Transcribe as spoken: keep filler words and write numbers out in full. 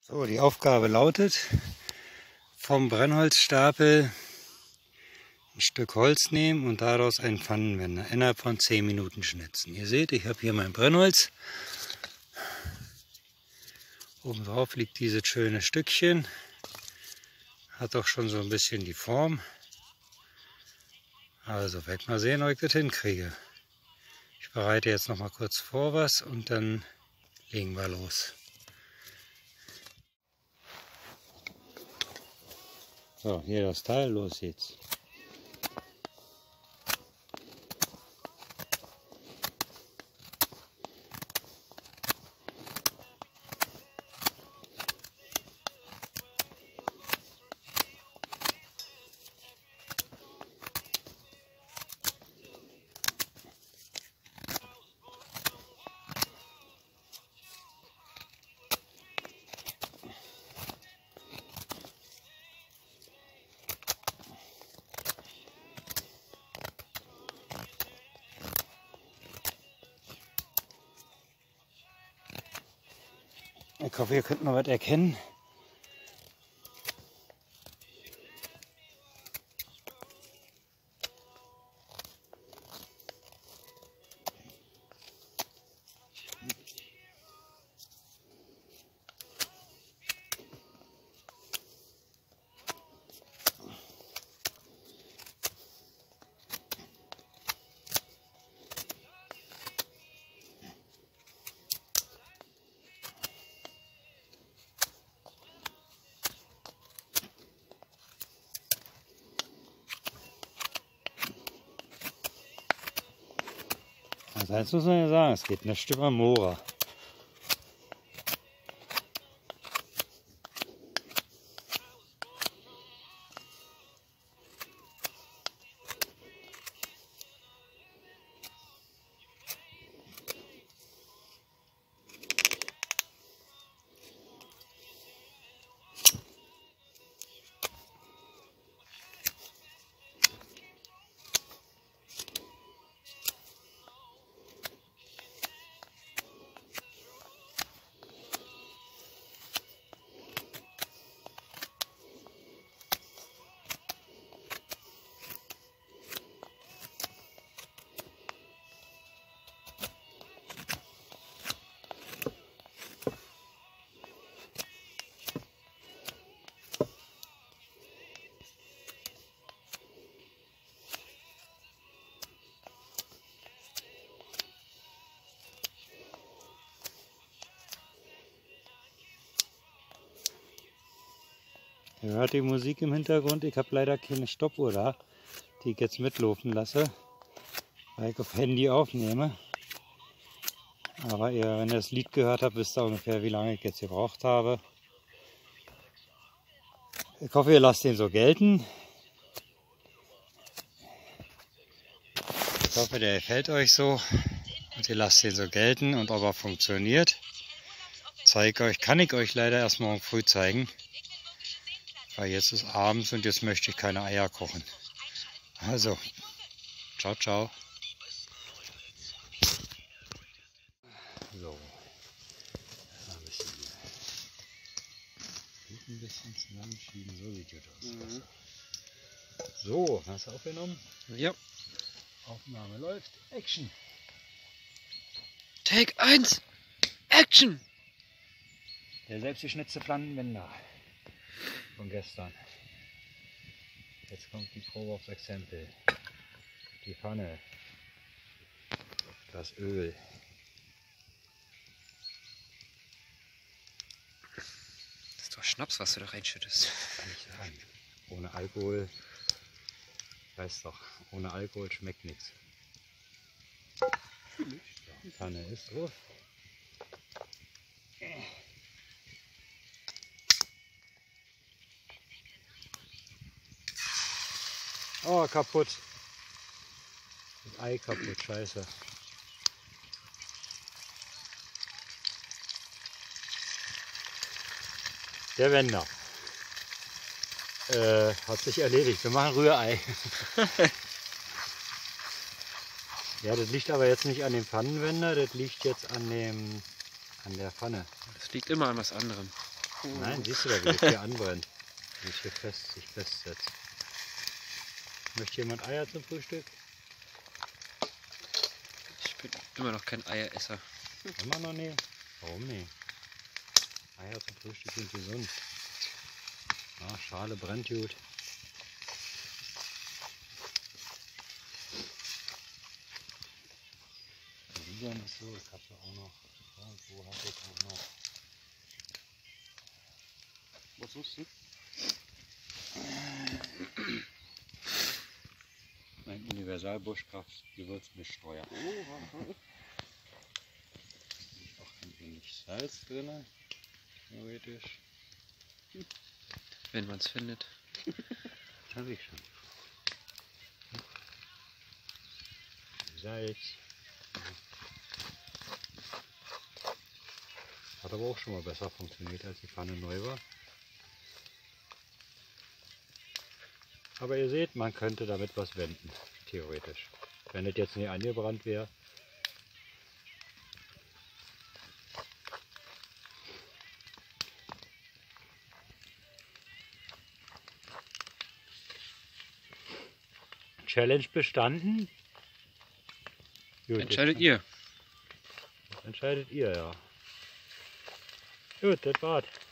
So, die Aufgabe lautet, vom Brennholzstapel ein Stück Holz nehmen und daraus einen Pfannenwender innerhalb von zehn Minuten schnitzen. Ihr seht, ich habe hier mein Brennholz. Oben drauf liegt dieses schöne Stückchen. Hat auch schon so ein bisschen die Form. Also, werd mal sehen, ob ich das hinkriege. Ich bereite jetzt noch mal kurz vor was und dann legen wir los. So, hier das Teil, los jetzt. Ich hoffe, ihr könnt noch was erkennen. Also jetzt muss man ja sagen, es geht nicht über Moora. Ihr hört die Musik im Hintergrund. Ich habe leider keine Stoppuhr da, die ich jetzt mitlaufen lasse, weil ich auf Handy aufnehme. Aber ihr, wenn ihr das Lied gehört habt, wisst ihr ungefähr, wie lange ich jetzt gebraucht habe. Ich hoffe, ihr lasst den so gelten. Ich hoffe, der gefällt euch so und ihr lasst den so gelten und ob er funktioniert. Zeige euch, kann ich euch leider erst morgen früh zeigen. Weil jetzt ist abends und jetzt möchte ich keine Eier kochen. Also, ciao, ciao. So, ein bisschen, ein bisschen zusammenschieben, so sieht das aus. Mhm. So, hast du aufgenommen? Ja. Aufnahme läuft. Action! Take eins! Action! Der selbstgeschnitzte Pfannenwender von gestern. Jetzt kommt die Probe aufs Exempel. Die Pfanne. Das Öl. Das ist doch Schnaps, was du da reinschüttest. Kann ich sagen. Ohne Alkohol, weißt doch, ohne Alkohol schmeckt nichts. Die Pfanne ist drauf. Oh, kaputt. Das Ei kaputt, scheiße. Der Wender. Äh, hat sich erledigt. Wir machen Rührei. Ja, das liegt aber jetzt nicht an dem Pfannenwender, das liegt jetzt an dem, an der Pfanne. Das liegt immer an was anderem. Nein, siehst du da, wie das hier anbrennt. Wie es hier fest, sich festsetzt. Möchte jemand Eier zum Frühstück? Ich bin immer noch kein Eieresser. Immer noch nie? Warum nicht? Eier zum Frühstück sind gesund. Ja, Schale brennt gut. Die Liga nicht so, ich habe ja auch noch. Irgendwo habe ich auch noch. Was suchst du? Mein Universal-Buschkraft Gewürzmischsteuer. Oh, Ist auch ein wenig Salz drin, theoretisch. wenn man es findet. Habe ich schon. Salz. Hat aber auch schon mal besser funktioniert, als die Pfanne neu war. Aber ihr seht, man könnte damit was wenden, theoretisch. Wenn es jetzt nicht angebrannt wäre. Challenge bestanden. Gut, Entscheidet jetzt ihr. entscheidet ihr, ja. Gut, das war's.